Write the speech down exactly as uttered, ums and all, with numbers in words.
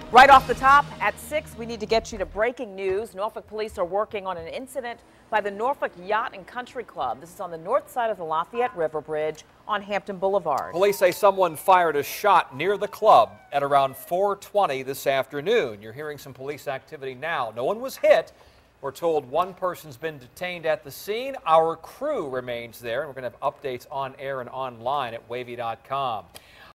Right off the top, at six, we need to get you to breaking news. Norfolk police are working on an incident by the Norfolk Yacht and Country Club. This is on the north side of the Lafayette River Bridge on Hampton Boulevard. Police say someone fired a shot near the club at around four twenty this afternoon. You're hearing some police activity now. No one was hit. We're told one person's been detained at the scene. Our crew remains there, and we're going to have updates on air and online at wavy dot com.